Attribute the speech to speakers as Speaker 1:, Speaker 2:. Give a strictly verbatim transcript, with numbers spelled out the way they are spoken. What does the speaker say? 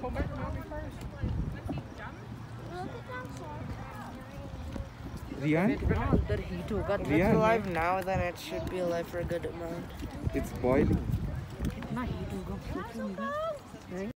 Speaker 1: Rian?
Speaker 2: If it's alive now, then it should be alive for a good amount.
Speaker 1: It's boiling.